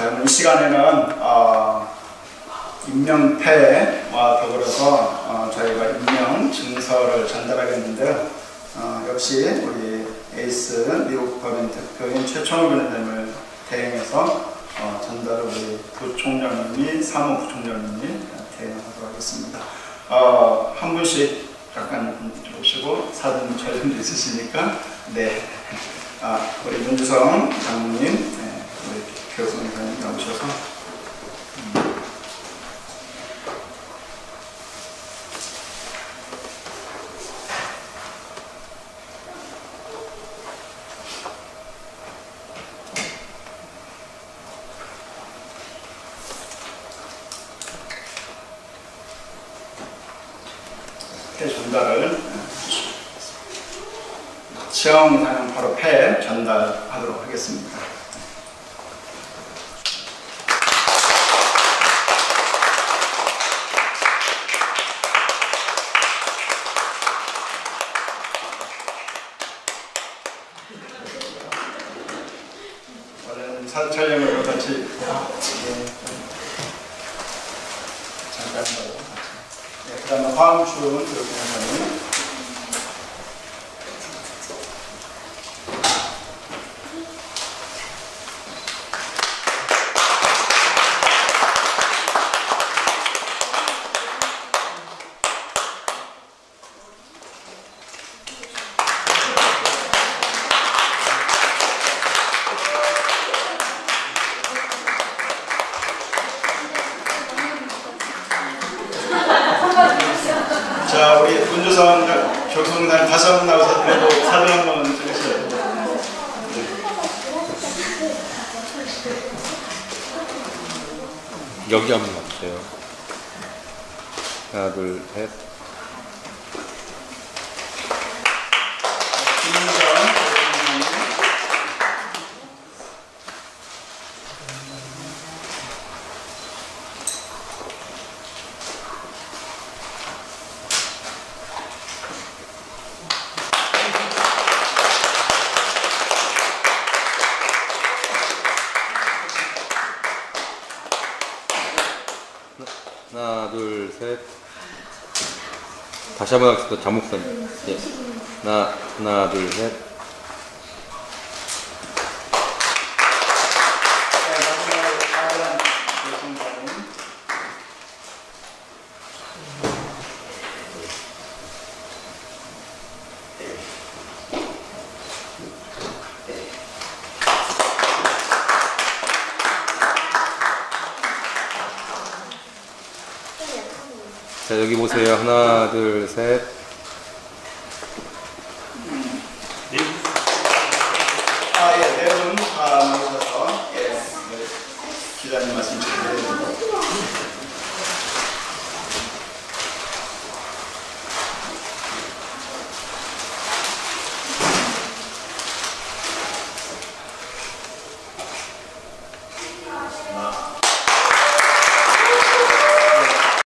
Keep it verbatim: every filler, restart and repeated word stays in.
자, 오늘 이 시간에는 어, 임명패와 더불어서 어, 저희가 임명 증서를 전달하겠는데요. 어, 역시 우리 에이스 미국 법인 대표인 최천호 변호사님을 대행해서 어, 전달을 우리 부총장님이 사무부총장님이 대행하도록 하겠습니다. 어, 한 분씩 잠깐 오시고 사진 촬영도 있으시니까 네, 아, 우리 문주성 장모님, 네, 우리 교수님 나오셔서 음. 폐 전달을 시험사는 바로 폐 전달하도록 하겠습니다. 원래는 사진 촬영으로 같이 예. 잠깐 더. 네, 그 다음에 화음춘 이렇게 하면 자, 우리 문주성 교수님 다시 한 번 나와서 그래도 사진 한 번 찍으셔야 돼요. 여기 한번 와주세요. 하나, 둘, 셋. 하나, 둘, 셋. 다시 한번 하겠습니다. 장목사님. 예. 하나, 하나, 둘, 셋. 자, 여기 보세요. 하나, 둘, 셋. 아, 예, 네 분 다 나오셔서, 예, 네, 기자님 말씀 드리고.